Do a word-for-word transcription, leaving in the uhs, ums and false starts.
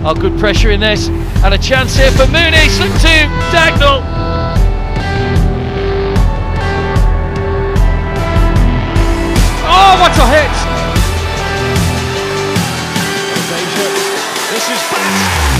Oh, good pressure in this, and a chance here for Mooney. Slip to Dagnall. Oh, what a hit! This is